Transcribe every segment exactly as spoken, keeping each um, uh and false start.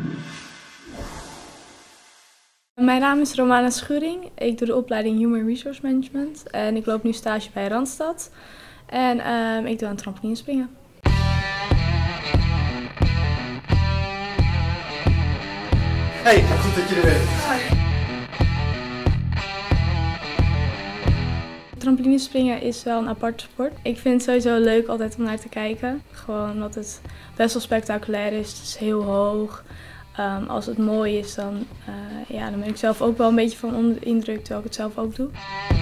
Mijn naam is Romana Schuring. Ik doe de opleiding Human Resource Management en ik loop nu stage bij Randstad. En uh, ik doe aan trampolinespringen. Hey, goed dat je er bent. Hi. Trampolinespringen is wel een aparte sport. Ik vind het sowieso leuk altijd om naar te kijken. Gewoon omdat het best wel spectaculair is. Het is heel hoog. Um, als het mooi is, dan, uh, ja, dan ben ik zelf ook wel een beetje van onder de indruk, terwijl ik het zelf ook doe.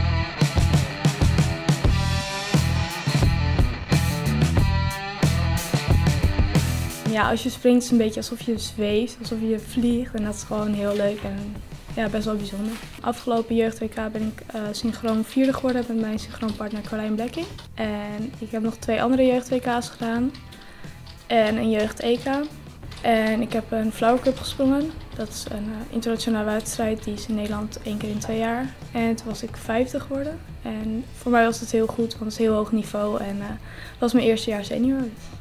Ja, als je springt is het een beetje alsof je zweeft, alsof je vliegt en dat is gewoon heel leuk en ja, best wel bijzonder. Afgelopen jeugd-W K ben ik uh, synchroon vierde geworden met mijn synchroonpartner Carlijn Blekking. En ik heb nog twee andere jeugd-W K's gedaan en een jeugd-E K. En ik heb een Flower Cup gesprongen. Dat is een uh, internationale wedstrijd, die is in Nederland één keer in twee jaar. En toen was ik vijfde geworden. En voor mij was het heel goed, want het is een heel hoog niveau. En uh, dat was mijn eerste jaar senior.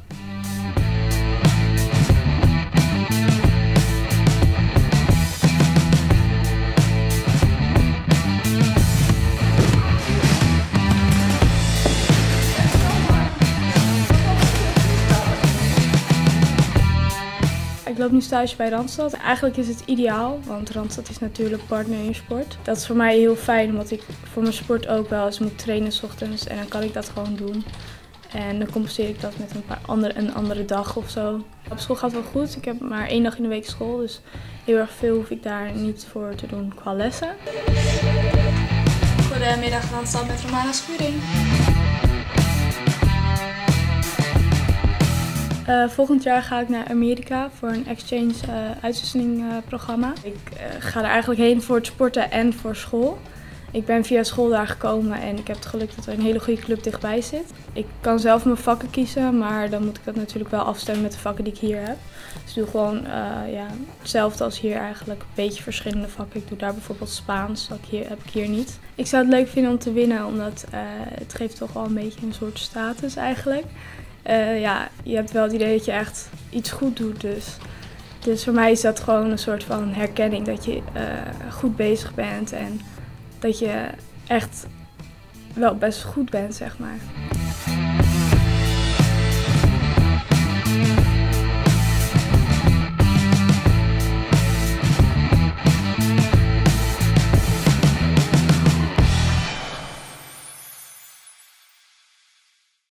Ik loop nu stage bij Randstad. Eigenlijk is het ideaal, want Randstad is natuurlijk partner in sport. Dat is voor mij heel fijn, omdat ik voor mijn sport ook wel eens moet trainen 's ochtends en dan kan ik dat gewoon doen. En dan compenseer ik dat met een, paar andere, een andere dag of zo. Op school gaat het wel goed. Ik heb maar één dag in de week school, dus heel erg veel hoef ik daar niet voor te doen qua lessen. Goedemiddag Randstad met Romana Schuring. Uh, volgend jaar ga ik naar Amerika voor een exchange uh, uitwisselingprogramma. Uh, ik uh, ga er eigenlijk heen voor het sporten en voor school. Ik ben via school daar gekomen en ik heb het geluk dat er een hele goede club dichtbij zit. Ik kan zelf mijn vakken kiezen, maar dan moet ik dat natuurlijk wel afstemmen met de vakken die ik hier heb. Dus ik doe gewoon uh, ja, hetzelfde als hier eigenlijk, een beetje verschillende vakken. Ik doe daar bijvoorbeeld Spaans, dat hier, heb ik hier niet. Ik zou het leuk vinden om te winnen, omdat uh, het geeft toch wel een beetje een soort status eigenlijk. Uh, ja, je hebt wel het idee dat je echt iets goed doet, dus, dus voor mij is dat gewoon een soort van herkenning dat je uh, goed bezig bent en dat je echt wel best goed bent, zeg maar.